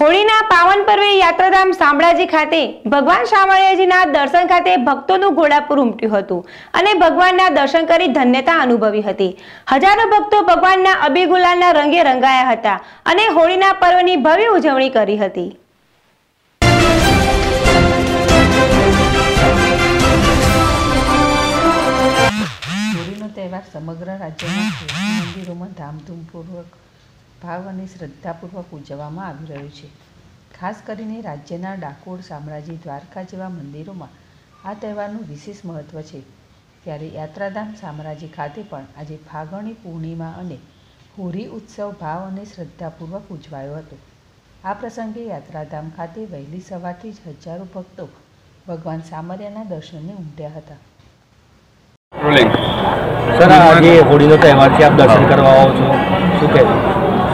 હોળીના પાવન પર્વે યાત્રાધામ શામળાજી ખાતે ભગવાન શામળિયાજીના દર્શન ખાતે ભક્તોનું ઘોડાપુર ઉમટ્યું હતું અને ભગવાનના દર્શન કરી ધન્યતા અનુભવી હતી। હજારો ભક્તો ભગવાનના અબીર ગુલાલના રંગે રંગાયા હતા અને હોળીના પર્વની ભવ્ય ઉજવણી કરી હતી। હોળીનો તહેવાર સમગ્ર રાજ્યના મંદિરોમાં ધામધૂમપૂર્વક ભાવ અને શ્રદ્ધાપૂર્વક ઉજવવામાં આવી રહ્યું છે। ખાસ કરીને રાજ્યના ડાકોર, શામળાજી, દ્વારકા જેવા મંદિરોમાં આ તહેવારનું વિશેષ મહત્ત્વ છે। ત્યારે યાત્રાધામ શામળાજી ખાતે પણ આજે ફાગણી પૂર્ણિમા અને હોળી ઉત્સવ ભાવ અને શ્રદ્ધાપૂર્વક ઉજવાયો હતો। આ પ્રસંગે યાત્રાધામ ખાતે વહેલી સવારથી જ હજારો ભક્તો ભગવાન શામળિયાના દર્શને ઉમટ્યા હતા। सर आज होली त्यौहार से आप दर्शन करवा आओ छो शू कहें?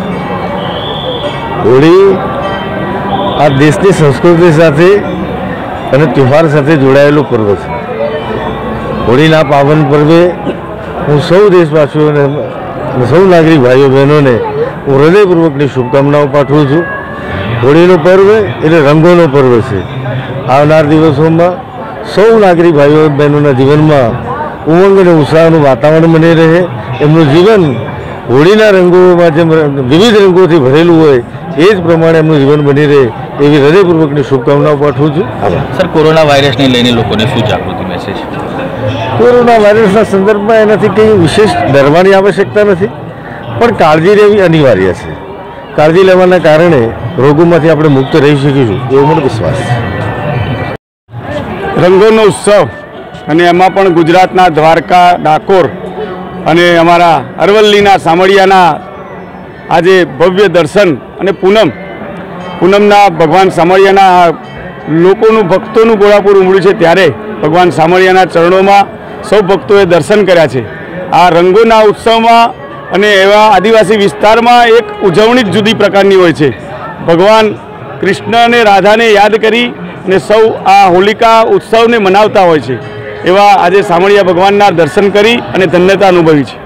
होली आ देशनी संस्कृति साथे અને त्यौहार સાથે જોડાયેલો પર્વ છે। હોળીના પાવન પર્વે હું સૌ દેશવાસીઓને સૌ નાગરિક ભાઈઓ બહેનોને હું હૃદયપૂર્વકની શુભકામનાઓ પાઠવું છું। હોળીનો પર્વ એટલે રંગોનો પર્વ છે। આવનાર દિવસોમાં સૌ નાગરિક ભાઈઓ બહેનોના જીવનમાં ઉમંગ અને ઉત્સાહનું વાતાવરણ બની રહે, એમનું જીવન હોળીના રંગોમાં જેમ વિવિધ રંગોથી ભરેલું હોય એ જ પ્રમાણે એમનું જીવન બની રહે એવી હૃદયપૂર્વકની શુભકામનાઓ પાઠવું છું। સર કોરોના વાયરસને લઈને લોકોને શું જાગૃતિ મેસેજ? કોરોના વાયરસના સંદર્ભમાં એનાથી કંઈ વિશેષ ડરવાની આવશ્યકતા નથી, પણ કાળજી લેવી અનિવાર્ય છે। કાળજી લેવાના કારણે રોગોમાંથી આપણે મુક્ત રહી શકીશું એવો મને વિશ્વાસ છે। રંગોનો ઉત્સવ અને એમાં પણ ગુજરાતના દ્વારકા, ડાકોર અને અમારા અરવલ્લીના શામળિયાના આજે ભવ્ય દર્શન અને પૂનમના ભગવાન શામળિયાના લોકોનું ભક્તોનું ઘોડાપુર ઉમળ્યું છે। ત્યારે ભગવાન શામળિયાના ચરણોમાં સૌ ભક્તોએ દર્શન કર્યા છે। આ રંગોના ઉત્સવમાં અને એવા આદિવાસી વિસ્તારમાં એક ઉજવણી જ જુદી પ્રકારની હોય છે। ભગવાન કૃષ્ણ અને રાધાને યાદ કરી અને સૌ આ હોલિકા ઉત્સવને મનાવતા હોય છે। એવા આજે શામળિયા ભગવાનના દર્શન કરી અને ધન્યતા અનુભવી છે।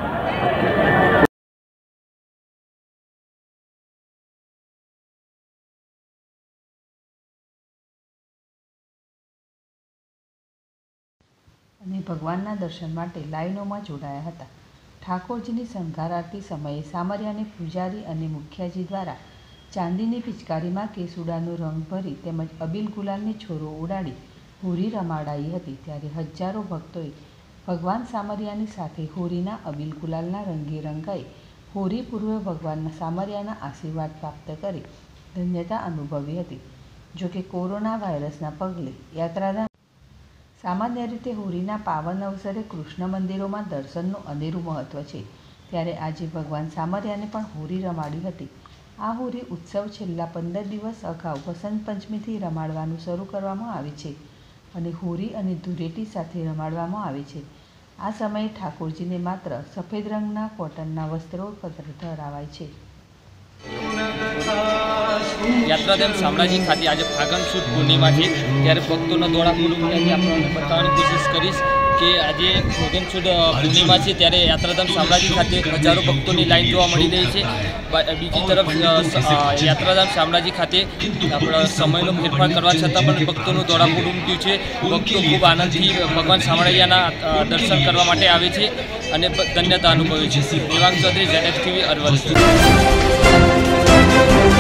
અને ભગવાનના દર્શન માટે લાઈનોમાં જોડાયા હતા। ઠાકોરજીની શણગાર આરતી સમયે શામળિયાની પૂજારી અને મુખિયાજી દ્વારા ચાંદીની પિચકારીમાં કેસુડાનો રંગ ભરી તેમજ અબીલ ગુલાલની છોરો ઉડાડી હોળી રમાડાઈ હતી। ત્યારે હજારો ભક્તોએ ભગવાન શામળિયાની સાથે હોળીના અબીલ ગુલાલના રંગે રંગાઈ હોળી પૂર્વે ભગવાન શામળિયાના આશીર્વાદ પ્રાપ્ત કરી ધન્યતા અનુભવી હતી। જોકે કોરોના વાયરસના પગલે યાત્રાધામ સામાન્ય રીતે હોળીના પાવન અવસરે કૃષ્ણ મંદિરોમાં દર્શનનું અનેરું મહત્ત્વ છે। ત્યારે આજે ભગવાન શામળિયાને પણ હોળી રમાડી હતી। આ હોળી ઉત્સવ છેલ્લા 15 દિવસ અગાઉ વસંત પંચમીથી રમાડવાનું શરૂ કરવામાં આવે છે અને હોળી અને ધૂળેટી સાથે રમાડવામાં આવે છે। આ સમયે ઠાકોરજીને માત્ર સફેદ રંગના કોટનના વસ્ત્રો ધરાવાય છે। યાત્રાધામ શામળાજી ખાતે આજે ફાગણ સુદ પૂર્ણિમા છે, ત્યારે ભક્તોનો ઘોડાપુર આપણે બતાવવાની કોશિશ કરીશ કે આજે ફાગણ સુદ પૂર્ણિમા છે, ત્યારે યાત્રાધામ શામળાજી ખાતે હજારો ભક્તોની લાઈન જોવા મળી રહી છે। બીજી તરફ યાત્રાધામ શામળાજી ખાતે આપણા સમયનો ફેરફાર કરવા છતાં પણ ભક્તોનું ઘોડાપુર ઉમટ્યું છે। ભક્તો ખૂબ આનંદથી ભગવાન શામળિયાના દર્શન કરવા માટે આવે છે અને ધન્યતા અનુભવે છે। Devang Chaudhary, ZF TV, Aravalli.